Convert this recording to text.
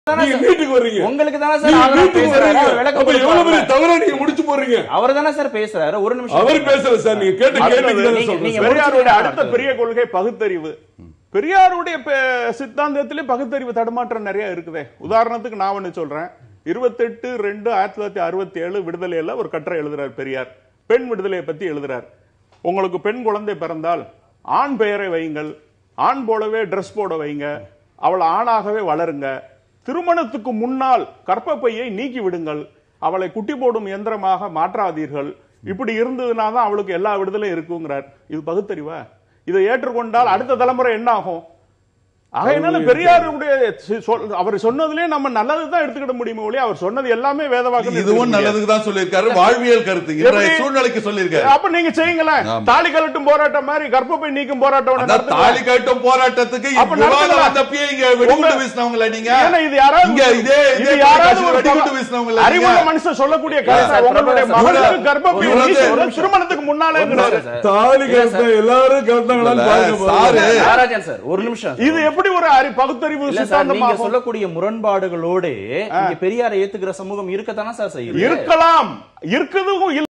நீங்க வீட்டுக்கு வர்றீங்க. உங்களுக்கு தானே சார் ஆதரவா பேசுறாரு. விளக்கம் அப்ப எவ்வளவு பெரிய தவறா நீங்க முடிச்சு போறீங்க. அவர் தானே சார் பேசுறாரு. ஒரு நிமிஷம். அவர் பேசல சார். நீங்க கேட்ட கேள்விக்கு தான் சொல்றேன். பெரியாருடைய அடுத்த பெரிய கொள்கை பகுத்தறிவு. பெரியாருடைய சித்தாந்தத்திலே பகுத்தறிவு தடுமாற்றம் நிறைய இருக்குதே. உதாரணத்துக்கு நான் ஒன்னு சொல்றேன். 28/2/1967 விடுதலையில ஒரு கட்டுரை எழுதுறார் பெரியார். பெண் விடுதலையை பத்தி எழுதுறார். உங்களுக்கு பெண் குழந்தை பிறந்தால் ஆண் பெயரை வையுங்கள், ஆண் போலவே டிரெஸ் போட வைங்க, அவள் ஆணாகவே வளருங்க, திருமணத்துக்கு முன்னால் கர்ப்பப்பையை நீக்கி விடுங்கள், அவளை குட்டி போடும் இயந்திரமாக மாற்றாதீர்கள். இப்படி இருந்ததுனா தான் அவளுக்கு எல்லா விடுதலையும் இருக்குங்கிறார். இது பகுத்தறிவா? இதை ஏற்றுக்கொண்டால் அடுத்த தலைமுறை என்ன ஆகும்? ஆகையினால பெரியாருடைய அவர் சொன்னதுலயே நம்ம நல்லதுதான் எடுத்துக்கிட முடியுமே ஒழிய அவர் சொன்னது எல்லாமே வேதவாக்கு. இதுவும் நல்லதுக்கு தான் சொல்லியிருக்காரு. வாழ்வியல் கருத்து இன்றைய சூழ்நிலைக்கு சொல்லியிருக்காரு. அப்ப நீங்க செய்யுங்களேன். தாலி கழட்டும் போராட்டம் மாதிரி கர்ப்பப்பை நீக்கும் போராட்டம். தாலி கழட்டும் போராட்டத்துக்கு வெடிகுண்டு வீசினவங்கள நீங்க. இது யாராவது வெடிகுண்டு வீசினவங்கள அறிவுள்ள மனுஷன் சொல்லக்கூடிய கருத்து. உங்களுடைய மகளுக்கு கர்ப்பப்பை திருமணத்துக்கு முன்னாலே தாலி கழட்ட எல்லாரும் கழட்டாங்களான்னு ராஜன் சார் ஒரு நிமிஷம். இது எப்படி ஒரு பகுத்தறிவு சித்தாந்தம்? நீங்க சொல்லக்கூடிய முரண்பாடுகளோடு பெரியாரை ஏத்துக்கிற சமூகம் இருக்கத்தானே சார் செய்யுது. இருக்கலாம், இருக்குது.